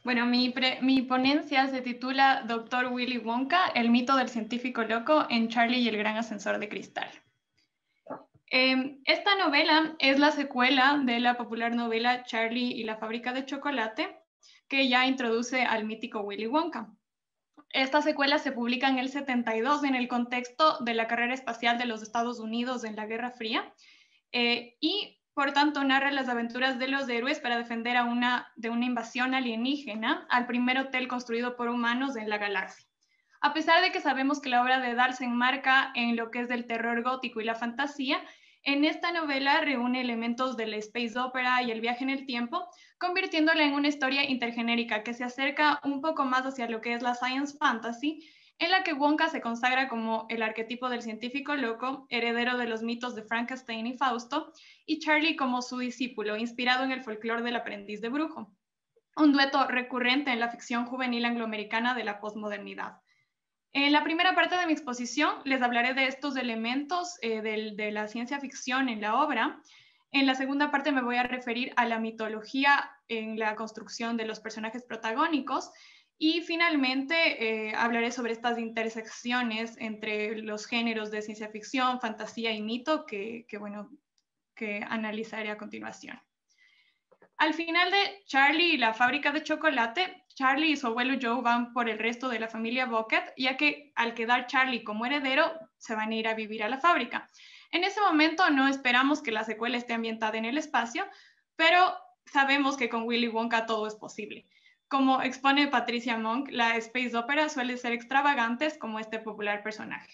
Bueno, mi ponencia se titula Doctor Willy Wonka, el mito del científico loco en Charlie y el gran ascensor de cristal. Esta novela es la secuela de la popular novela Charlie y la fábrica de chocolate, que ya introduce al mítico Willy Wonka. Esta secuela se publica en el 72 en el contexto de la carrera espacial de los Estados Unidos en la Guerra Fría y por tanto narra las aventuras de los héroes para defender de una invasión alienígena al primer hotel construido por humanos en la galaxia. A pesar de que sabemos que la obra de Dahl se enmarca en lo que es del terror gótico y la fantasía, en esta novela reúne elementos de la space opera y el viaje en el tiempo, convirtiéndola en una historia intergenérica que se acerca un poco más hacia lo que es la science fantasy, en la que Wonka se consagra como el arquetipo del científico loco, heredero de los mitos de Frankenstein y Fausto, y Charlie como su discípulo, inspirado en el folclore del aprendiz de brujo, un dueto recurrente en la ficción juvenil angloamericana de la posmodernidad. En la primera parte de mi exposición les hablaré de estos elementos de la ciencia ficción en la obra. En la segunda parte me voy a referir a la mitología en la construcción de los personajes protagónicos y finalmente hablaré sobre estas intersecciones entre los géneros de ciencia ficción, fantasía y mito que analizaré a continuación. Al final de Charlie y la fábrica de chocolate, Charlie y su abuelo Joe van por el resto de la familia Bucket, ya que al quedar Charlie como heredero, se van a ir a vivir a la fábrica. En ese momento no esperamos que la secuela esté ambientada en el espacio, pero sabemos que con Willy Wonka todo es posible. Como expone Patricia Monk, la space opera suele ser extravagantes como este popular personaje.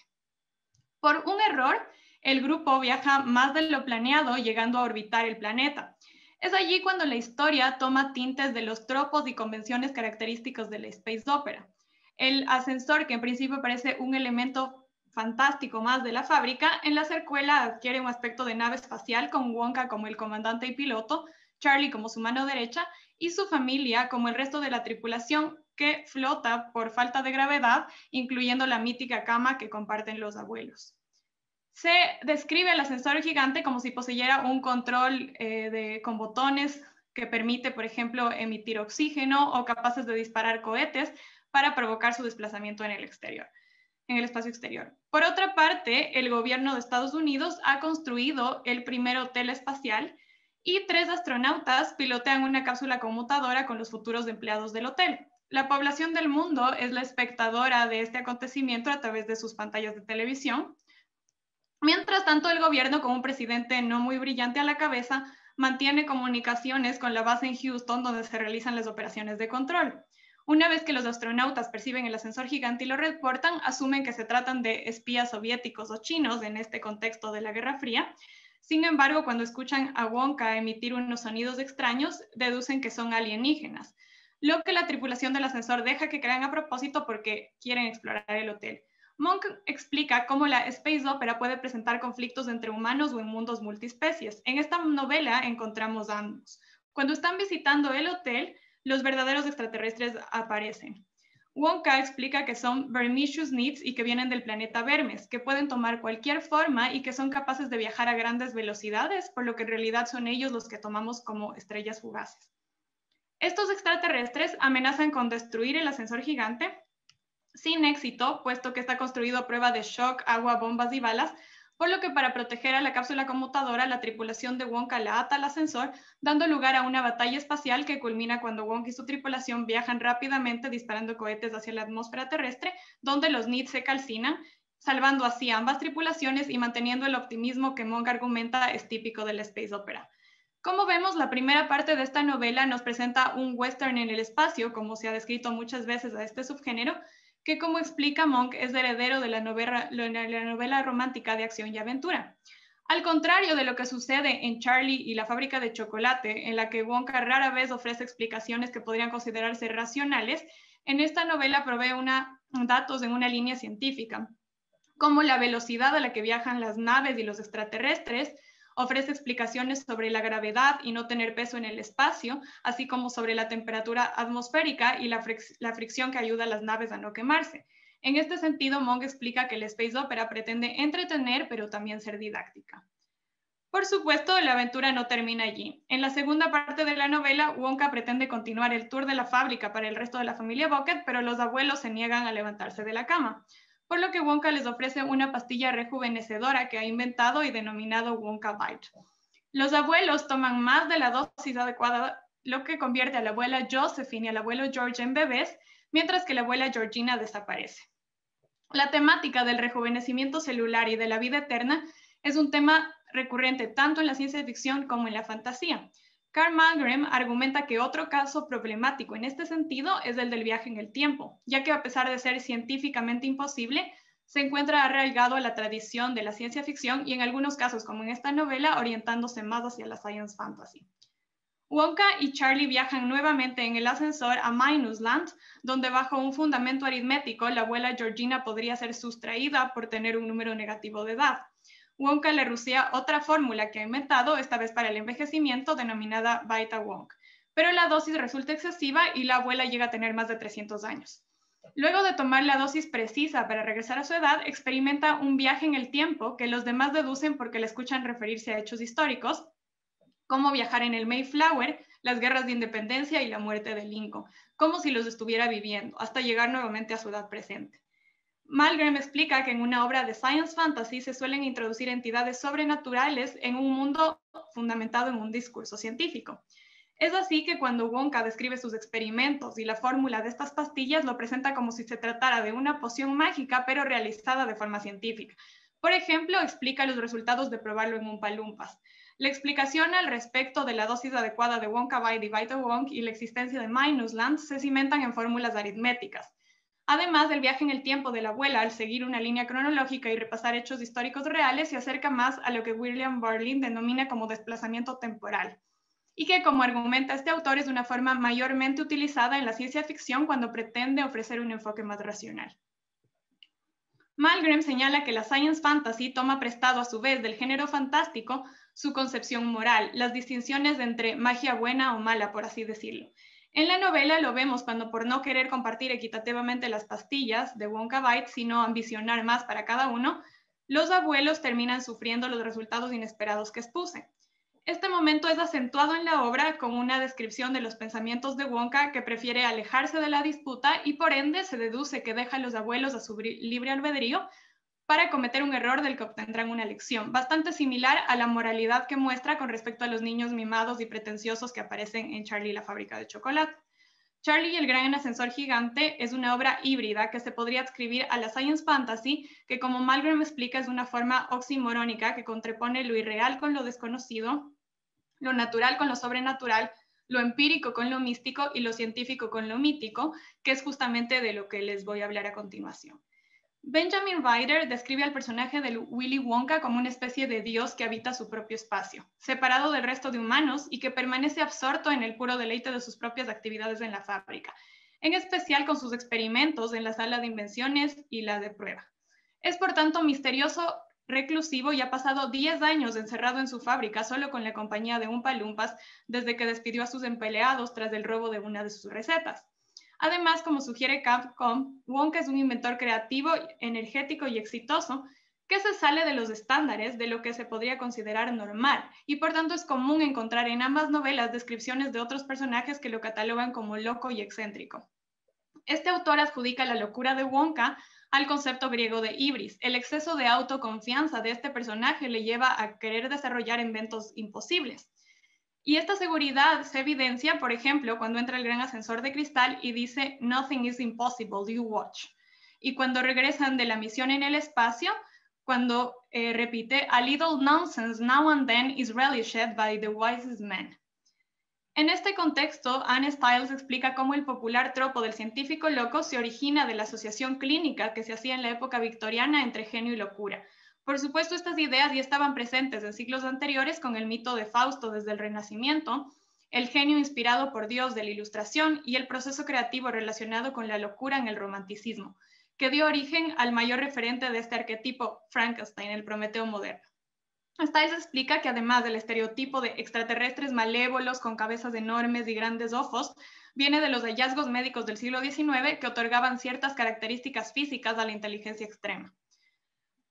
Por un error, el grupo viaja más de lo planeado, llegando a orbitar el planeta. Es allí cuando la historia toma tintes de los tropos y convenciones característicos de la space opera. El ascensor, que en principio parece un elemento fantástico más de la fábrica, en la secuela adquiere un aspecto de nave espacial con Wonka como el comandante y piloto, Charlie como su mano derecha y su familia como el resto de la tripulación que flota por falta de gravedad, incluyendo la mítica cama que comparten los abuelos. Se describe el ascensor gigante como si poseyera un control con botones que permite, por ejemplo, emitir oxígeno o capaces de disparar cohetes para provocar su desplazamiento en el exterior, en el espacio exterior. Por otra parte, el gobierno de Estados Unidos ha construido el primer hotel espacial y 3 astronautas pilotean una cápsula conmutadora con los futuros empleados del hotel. La población del mundo es la espectadora de este acontecimiento a través de sus pantallas de televisión. Mientras tanto, el gobierno, con un presidente no muy brillante a la cabeza, mantiene comunicaciones con la base en Houston, donde se realizan las operaciones de control. Una vez que los astronautas perciben el ascensor gigante y lo reportan, asumen que se tratan de espías soviéticos o chinos en este contexto de la Guerra Fría. Sin embargo, cuando escuchan a Wonka emitir unos sonidos extraños, deducen que son alienígenas, lo que la tripulación del ascensor deja que crean a propósito porque quieren explorar el hotel. Monk explica cómo la space opera puede presentar conflictos entre humanos o en mundos multiespecies. En esta novela encontramos ambos. Cuando están visitando el hotel, los verdaderos extraterrestres aparecen. Wonka explica que son Vermicious Needs y que vienen del planeta Vermes, que pueden tomar cualquier forma y que son capaces de viajar a grandes velocidades, por lo que en realidad son ellos los que tomamos como estrellas fugaces. Estos extraterrestres amenazan con destruir el ascensor gigante, sin éxito, puesto que está construido a prueba de shock, agua, bombas y balas, por lo que para proteger a la cápsula conmutadora, la tripulación de Wonka la ata al ascensor, dando lugar a una batalla espacial que culmina cuando Wonka y su tripulación viajan rápidamente disparando cohetes hacia la atmósfera terrestre, donde los Needs se calcinan, salvando así a ambas tripulaciones y manteniendo el optimismo que Monk argumenta es típico de la space opera. Como vemos, la primera parte de esta novela nos presenta un western en el espacio, como se ha descrito muchas veces a este subgénero, que, como explica Monk, es heredero de la novela romántica de acción y aventura. Al contrario de lo que sucede en Charlie y la fábrica de chocolate, en la que Wonka rara vez ofrece explicaciones que podrían considerarse racionales, en esta novela provee datos en una línea científica, como la velocidad a la que viajan las naves y los extraterrestres. Ofrece explicaciones sobre la gravedad y no tener peso en el espacio, así como sobre la temperatura atmosférica y la fricción que ayuda a las naves a no quemarse. En este sentido, Monk explica que la space opera pretende entretener, pero también ser didáctica. Por supuesto, la aventura no termina allí. En la segunda parte de la novela, Wonka pretende continuar el tour de la fábrica para el resto de la familia Bucket, pero los abuelos se niegan a levantarse de la cama, por lo que Wonka les ofrece una pastilla rejuvenecedora que ha inventado y denominado Wonka Bite. Los abuelos toman más de la dosis adecuada, lo que convierte a la abuela Josephine y al abuelo George en bebés, mientras que la abuela Georgina desaparece. La temática del rejuvenecimiento celular y de la vida eterna es un tema recurrente tanto en la ciencia ficción como en la fantasía. Carl Malmgren argumenta que otro caso problemático en este sentido es el del viaje en el tiempo, ya que a pesar de ser científicamente imposible, se encuentra arraigado a la tradición de la ciencia ficción y en algunos casos, como en esta novela, orientándose más hacia la science fantasy. Wonka y Charlie viajan nuevamente en el ascensor a Minusland, donde bajo un fundamento aritmético la abuela Georgina podría ser sustraída por tener un número negativo de edad. Wonka le rusea otra fórmula que ha inventado, esta vez para el envejecimiento, denominada Vita-Wonk, pero la dosis resulta excesiva y la abuela llega a tener más de 300 años. Luego de tomar la dosis precisa para regresar a su edad, experimenta un viaje en el tiempo que los demás deducen porque le escuchan referirse a hechos históricos, como viajar en el Mayflower, las guerras de independencia y la muerte de Lincoln, como si los estuviera viviendo, hasta llegar nuevamente a su edad presente. Malmgren explica que en una obra de science fantasy se suelen introducir entidades sobrenaturales en un mundo fundamentado en un discurso científico. Es así que cuando Wonka describe sus experimentos y la fórmula de estas pastillas, lo presenta como si se tratara de una poción mágica, pero realizada de forma científica. Por ejemplo, explica los resultados de probarlo en un palumpas. La explicación al respecto de la dosis adecuada de Wonka Bite y Vita-Wonk y la existencia de Minusland se cimentan en fórmulas aritméticas. Además, el viaje en el tiempo de la abuela, al seguir una línea cronológica y repasar hechos históricos reales, se acerca más a lo que William Burling denomina como desplazamiento temporal, y que, como argumenta este autor, es una forma mayormente utilizada en la ciencia ficción cuando pretende ofrecer un enfoque más racional. Malmgren señala que la science fantasy toma prestado a su vez del género fantástico su concepción moral, las distinciones entre magia buena o mala, por así decirlo. En la novela lo vemos cuando, por no querer compartir equitativamente las pastillas de Wonka Bite, sino ambicionar más para cada uno, los abuelos terminan sufriendo los resultados inesperados que expuse. Este momento es acentuado en la obra con una descripción de los pensamientos de Wonka, que prefiere alejarse de la disputa y por ende se deduce que deja a los abuelos a su libre albedrío para cometer un error del que obtendrán una lección, bastante similar a la moralidad que muestra con respecto a los niños mimados y pretenciosos que aparecen en Charlie y la fábrica de chocolate. Charlie y el gran ascensor gigante es una obra híbrida que se podría adscribir a la science fantasy, que, como Malmgren explica, es una forma oximorónica que contrapone lo irreal con lo desconocido, lo natural con lo sobrenatural, lo empírico con lo místico y lo científico con lo mítico, que es justamente de lo que les voy a hablar a continuación. Benjamin Ryder describe al personaje de Willy Wonka como una especie de dios que habita su propio espacio, separado del resto de humanos y que permanece absorto en el puro deleite de sus propias actividades en la fábrica, en especial con sus experimentos en la sala de invenciones y la de prueba. Es por tanto misterioso, reclusivo y ha pasado 10 años encerrado en su fábrica solo con la compañía de un palumpas desde que despidió a sus empleados tras el robo de una de sus recetas. Además, como sugiere Capcom, Wonka es un inventor creativo, energético y exitoso que se sale de los estándares de lo que se podría considerar normal, y por tanto es común encontrar en ambas novelas descripciones de otros personajes que lo catalogan como loco y excéntrico. Este autor adjudica la locura de Wonka al concepto griego de ibris. El exceso de autoconfianza de este personaje le lleva a querer desarrollar inventos imposibles. Y esta seguridad se evidencia, por ejemplo, cuando entra el gran ascensor de cristal y dice "Nothing is impossible, you watch". Y cuando regresan de la misión en el espacio, cuando repite "A little nonsense now and then is relished by the wisest men". En este contexto, Anne Styles explica cómo el popular tropo del científico loco se origina de la asociación clínica que se hacía en la época victoriana entre genio y locura. Por supuesto, estas ideas ya estaban presentes en siglos anteriores con el mito de Fausto desde el Renacimiento, el genio inspirado por Dios de la Ilustración y el proceso creativo relacionado con la locura en el Romanticismo, que dio origen al mayor referente de este arquetipo, Frankenstein, el Prometeo moderno. Styles explica que además del estereotipo de extraterrestres malévolos con cabezas enormes y grandes ojos, viene de los hallazgos médicos del siglo XIX que otorgaban ciertas características físicas a la inteligencia extrema.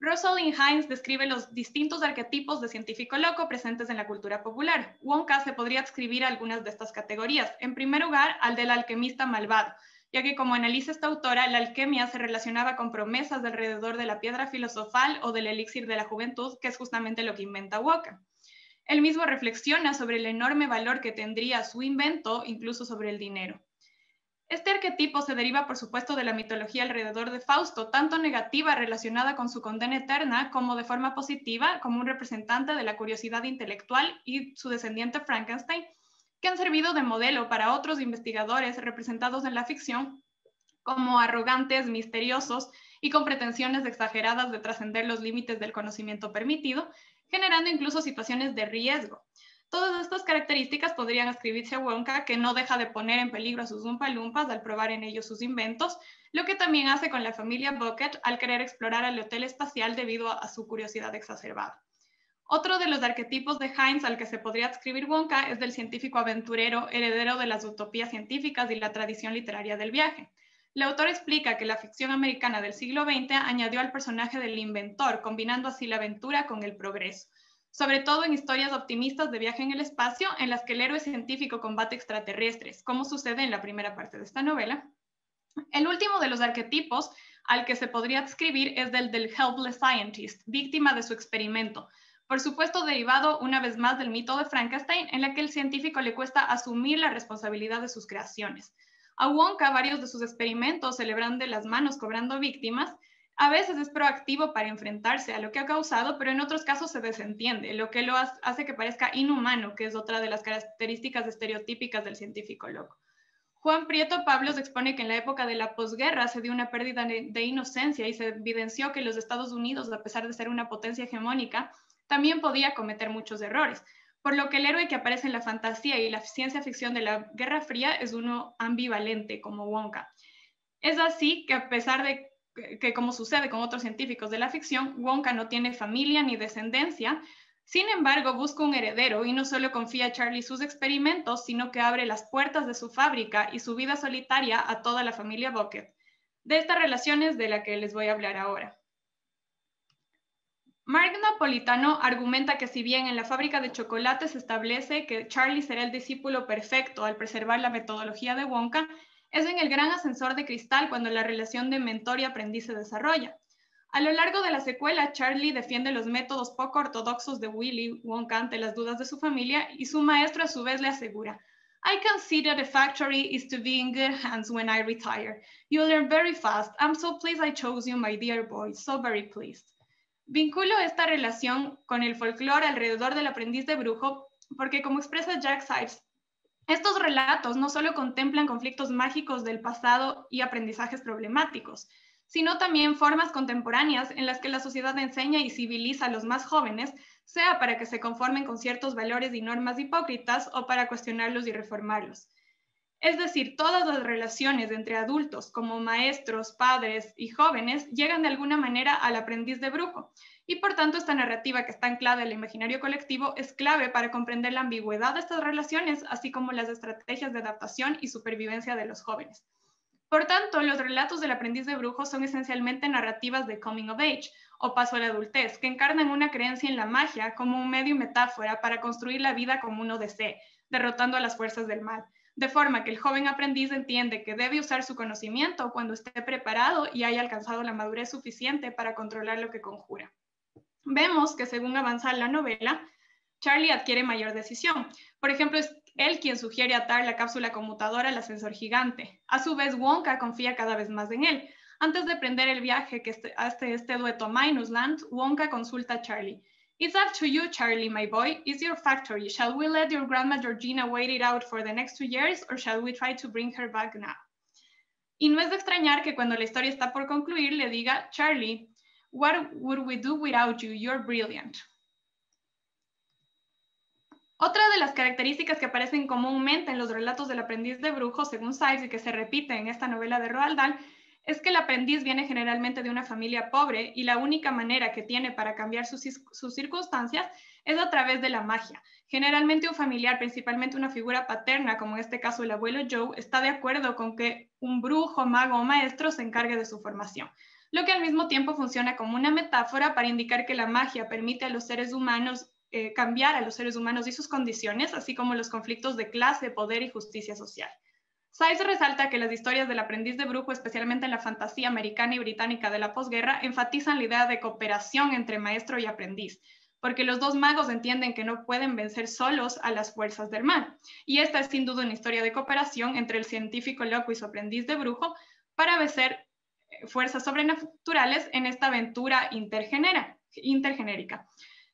Rosalind Hines describe los distintos arquetipos de científico loco presentes en la cultura popular. Wonka se podría adscribir a algunas de estas categorías. En primer lugar, al del alquimista malvado, ya que como analiza esta autora, la alquimia se relacionaba con promesas de alrededor de la piedra filosofal o del elixir de la juventud, que es justamente lo que inventa Wonka. Él mismo reflexiona sobre el enorme valor que tendría su invento, incluso sobre el dinero. Este arquetipo se deriva, por supuesto, de la mitología alrededor de Fausto, tanto negativa relacionada con su condena eterna, como de forma positiva, como un representante de la curiosidad intelectual y su descendiente Frankenstein, que han servido de modelo para otros investigadores representados en la ficción como arrogantes, misteriosos y con pretensiones exageradas de trascender los límites del conocimiento permitido, generando incluso situaciones de riesgo. Todas estas características podrían ascribirse a Wonka, que no deja de poner en peligro a sus Oompa-Loompas al probar en ellos sus inventos, lo que también hace con la familia Bucket al querer explorar el hotel espacial debido a su curiosidad exacerbada. Otro de los arquetipos de Hines al que se podría adscribir Wonka es del científico aventurero, heredero de las utopías científicas y la tradición literaria del viaje. La autora explica que la ficción americana del siglo XX añadió al personaje del inventor, combinando así la aventura con el progreso, sobre todo en historias optimistas de viaje en el espacio en las que el héroe científico combate extraterrestres, como sucede en la primera parte de esta novela. El último de los arquetipos al que se podría adscribir es del helpless scientist, víctima de su experimento, por supuesto derivado una vez más del mito de Frankenstein, en la que el científico le cuesta asumir la responsabilidad de sus creaciones. A Wonka varios de sus experimentos se le van de las manos cobrando víctimas. A veces es proactivo para enfrentarse a lo que ha causado, pero en otros casos se desentiende, lo que lo hace que parezca inhumano, que es otra de las características estereotípicas del científico loco. Juan Prieto Pablos expone que en la época de la posguerra se dio una pérdida de inocencia y se evidenció que los Estados Unidos, a pesar de ser una potencia hegemónica, también podía cometer muchos errores, por lo que el héroe que aparece en la fantasía y la ciencia ficción de la Guerra Fría es uno ambivalente, como Wonka. Es así que a pesar de que, como sucede con otros científicos de la ficción, Wonka no tiene familia ni descendencia, sin embargo busca un heredero y no solo confía a Charlie sus experimentos, sino que abre las puertas de su fábrica y su vida solitaria a toda la familia Bucket. De estas relaciones de la que les voy a hablar ahora. Mark Napolitano argumenta que si bien en la fábrica de chocolate se establece que Charlie será el discípulo perfecto al preservar la metodología de Wonka, es en el gran ascensor de cristal cuando la relación de mentor y aprendiz se desarrolla. A lo largo de la secuela, Charlie defiende los métodos poco ortodoxos de Willy Wonka ante las dudas de su familia y su maestro a su vez le asegura: I consider the factory is to be in good hands when I retire. You learn very fast. I'm so pleased I chose you, my dear boy. So very pleased. Vinculo esta relación con el folclore alrededor del aprendiz de brujo porque, como expresa Jack Sides, estos relatos no solo contemplan conflictos mágicos del pasado y aprendizajes problemáticos, sino también formas contemporáneas en las que la sociedad enseña y civiliza a los más jóvenes, sea para que se conformen con ciertos valores y normas hipócritas o para cuestionarlos y reformarlos. Es decir, todas las relaciones entre adultos como maestros, padres y jóvenes llegan de alguna manera al aprendiz de brujo, y por tanto esta narrativa que está anclada en el imaginario colectivo es clave para comprender la ambigüedad de estas relaciones, así como las estrategias de adaptación y supervivencia de los jóvenes. Por tanto, los relatos del aprendiz de brujo son esencialmente narrativas de coming of age o paso a la adultez, que encarnan una creencia en la magia como un medio y metáfora para construir la vida como uno desee, derrotando a las fuerzas del mal, de forma que el joven aprendiz entiende que debe usar su conocimiento cuando esté preparado y haya alcanzado la madurez suficiente para controlar lo que conjura. Vemos que según avanza la novela, Charlie adquiere mayor decisión. Por ejemplo, es él quien sugiere atar la cápsula conmutadora al ascensor gigante. A su vez, Wonka confía cada vez más en él. Antes de emprender el viaje que hace este dueto a Minusland, Wonka consulta a Charlie. It's up to you, Charlie, my boy. It's your factory. Shall we let your grandma Georgina wait it out for the next 2 years, or shall we try to bring her back now? Y no es de extrañar que cuando la historia está por concluir le diga: Charlie, what would we do without you? You're brilliant. Otra de las características que aparecen comúnmente en los relatos del aprendiz de brujo, según Sides, y que se repite en esta novela de Roald Dahl, es que el aprendiz viene generalmente de una familia pobre y la única manera que tiene para cambiar sus circunstancias es a través de la magia. Generalmente un familiar, principalmente una figura paterna, como en este caso el abuelo Joe, está de acuerdo con que un brujo, mago o maestro se encargue de su formación. lo que al mismo tiempo funciona como una metáfora para indicar que la magia permite a los seres humanos cambiar a los seres humanos y sus condiciones, así como los conflictos de clase, poder y justicia social. Sykes resalta que las historias del aprendiz de brujo, especialmente en la fantasía americana y británica de la posguerra, enfatizan la idea de cooperación entre maestro y aprendiz, porque los dos magos entienden que no pueden vencer solos a las fuerzas del mal. Y esta es sin duda una historia de cooperación entre el científico loco y su aprendiz de brujo para vencer fuerzas sobrenaturales en esta aventura intergenérica.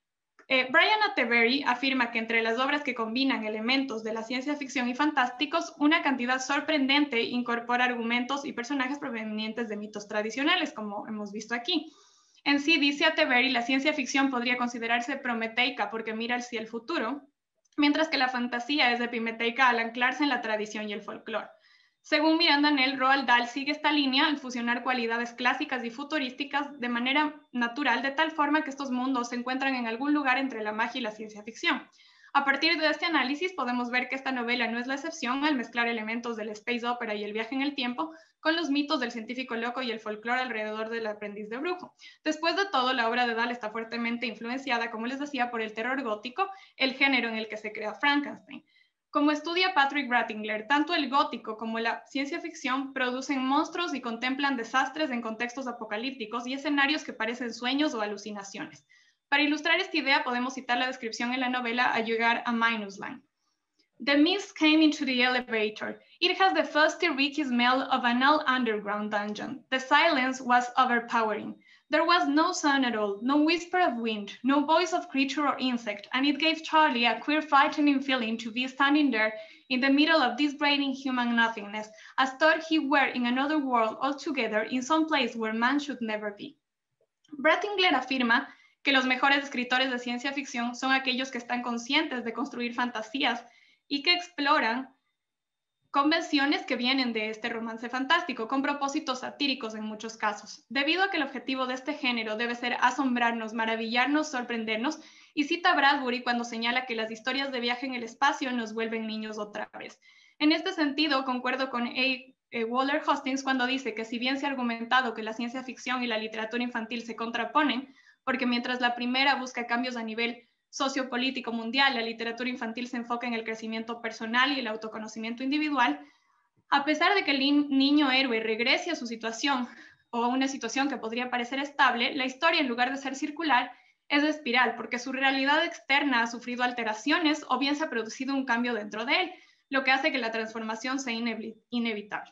Brian Attebery afirma que entre las obras que combinan elementos de la ciencia ficción y fantásticos, una cantidad sorprendente incorpora argumentos y personajes provenientes de mitos tradicionales, como hemos visto aquí. En sí, dice Attebery, la ciencia ficción podría considerarse prometeica porque mira hacia el futuro, mientras que la fantasía es epimeteica al anclarse en la tradición y el folclore. Según Miranda Nell, Roald Dahl sigue esta línea al fusionar cualidades clásicas y futurísticas de manera natural, de tal forma que estos mundos se encuentran en algún lugar entre la magia y la ciencia ficción. A partir de este análisis podemos ver que esta novela no es la excepción al mezclar elementos del space opera y el viaje en el tiempo con los mitos del científico loco y el folclore alrededor del aprendiz de brujo. Después de todo, la obra de Dahl está fuertemente influenciada, como les decía, por el terror gótico, el género en el que se crea Frankenstein. Como estudia Patrick Bratingler, tanto el gótico como la ciencia ficción producen monstruos y contemplan desastres en contextos apocalípticos y escenarios que parecen sueños o alucinaciones. Para ilustrar esta idea, podemos citar la descripción en la novela A llegar a Minusland. The mist came into the elevator. It has the fusty, reeky smell of an old underground dungeon. The silence was overpowering. There was no sound at all, no whisper of wind, no voice of creature or insect, and it gave Charlie a queer, frightening feeling to be standing there in the middle of this grating human nothingness, as though he were in another world altogether, in some place where man should never be. Bratingler afirma que los mejores escritores de ciencia ficción son aquellos que están conscientes de construir fantasías y que exploran convenciones que vienen de este romance fantástico, con propósitos satíricos en muchos casos, debido a que el objetivo de este género debe ser asombrarnos, maravillarnos, sorprendernos, y cita a Bradbury cuando señala que las historias de viaje en el espacio nos vuelven niños otra vez. En este sentido, concuerdo con Waller Hastings cuando dice que si bien se ha argumentado que la ciencia ficción y la literatura infantil se contraponen, porque mientras la primera busca cambios a nivel sociopolítico mundial, la literatura infantil se enfoca en el crecimiento personal y el autoconocimiento individual, a pesar de que el niño héroe regrese a su situación o a una situación que podría parecer estable, la historia, en lugar de ser circular, es de espiral, porque su realidad externa ha sufrido alteraciones o bien se ha producido un cambio dentro de él, lo que hace que la transformación sea inevitable.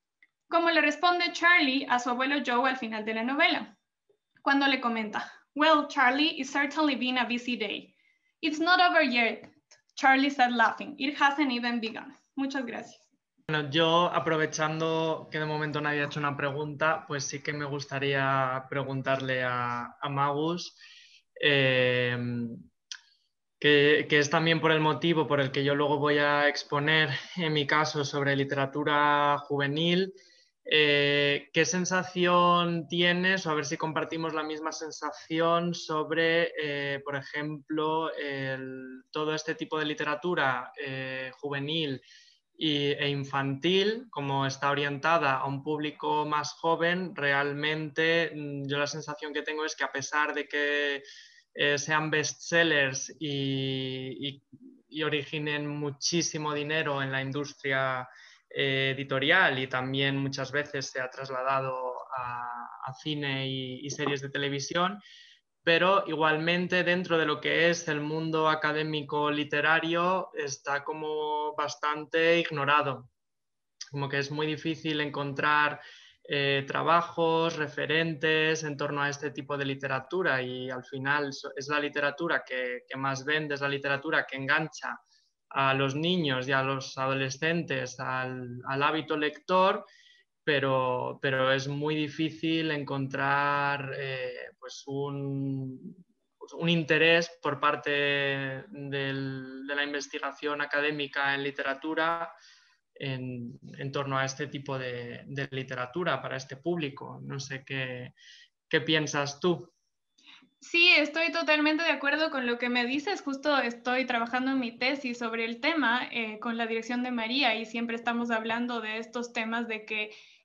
Como le responde Charlie a su abuelo Joe al final de la novela, cuando le comenta: "Well, Charlie, it's certainly been a busy day. It's not over yet," Charlie said laughing. "It hasn't even begun." Muchas gracias. Bueno, yo, aprovechando que de momento nadie ha hecho una pregunta, pues sí que me gustaría preguntarle a Magus, que es también por el motivo por el que yo luego voy a exponer en mi caso sobre literatura juvenil. ¿Qué sensación tienes, o a ver si compartimos la misma sensación sobre, por ejemplo, todo este tipo de literatura juvenil e infantil, como está orientada a un público más joven? Realmente yo la sensación que tengo es que, a pesar de que sean bestsellers y originen muchísimo dinero en la industria editorial, y también muchas veces se ha trasladado a cine y series de televisión, pero igualmente dentro de lo que es el mundo académico literario está como bastante ignorado, como que es muy difícil encontrar trabajos, referentes en torno a este tipo de literatura, y al final es la literatura que más vende, es la literatura que engancha a los niños y a los adolescentes al hábito lector, pero es muy difícil encontrar pues un interés por parte de la investigación académica en literatura en torno a este tipo de literatura para este público. No sé qué piensas tú. Sí, estoy totalmente de acuerdo con lo que me dices. Justo estoy trabajando en mi tesis sobre el tema con la dirección de María, y siempre estamos hablando de estos temas de que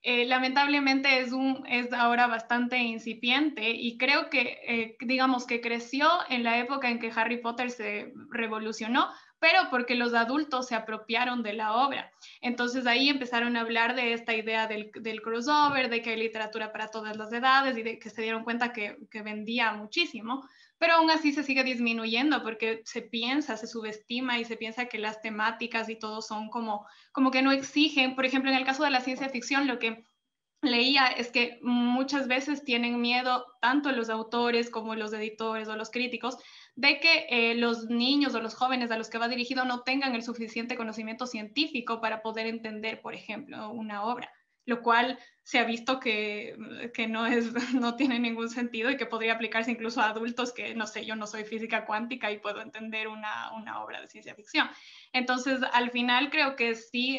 lamentablemente es ahora bastante incipiente y creo que, digamos que creció en la época en que Harry Potter se revolucionó, pero porque los adultos se apropiaron de la obra. Entonces ahí empezaron a hablar de esta idea del crossover, de que hay literatura para todas las edades y de que se dieron cuenta que vendía muchísimo, pero aún así se sigue disminuyendo porque se piensa, se subestima y se piensa que las temáticas y todo son como que no exigen. Por ejemplo, en el caso de la ciencia ficción, lo que leía es que muchas veces tienen miedo tanto los autores como los editores o los críticos de que los niños o los jóvenes a los que va dirigido no tengan el suficiente conocimiento científico para poder entender, por ejemplo, una obra, lo cual se ha visto que no, no tiene ningún sentido y que podría aplicarse incluso a adultos que, no sé, yo no soy física cuántica y puedo entender una obra de ciencia ficción. Entonces, al final creo que sí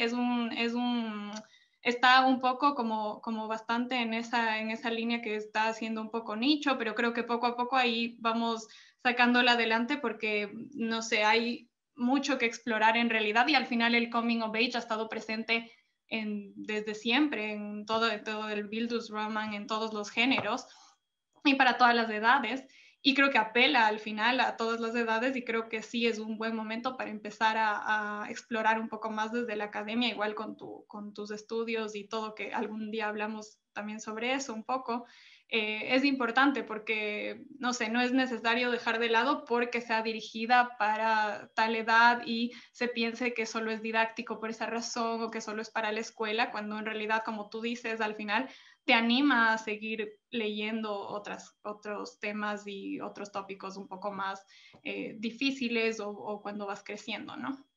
está un poco como bastante en esa línea que está haciendo un poco nicho, pero creo que poco a poco ahí vamos sacándola adelante porque, no sé, hay mucho que explorar en realidad y al final el coming of age ha estado presente desde siempre en todo el Bildungsroman, en todos los géneros y para todas las edades. Y creo que apela al final a todas las edades y creo que sí es un buen momento para empezar a explorar un poco más desde la academia, igual con tus estudios y todo, que algún día hablamos también sobre eso un poco. Es importante porque, no sé, no es necesario dejar de lado porque sea dirigida para tal edad y se piense que solo es didáctico por esa razón o que solo es para la escuela, cuando en realidad, como tú dices, al final te anima a seguir leyendo otros temas y otros tópicos un poco más difíciles o cuando vas creciendo, ¿no?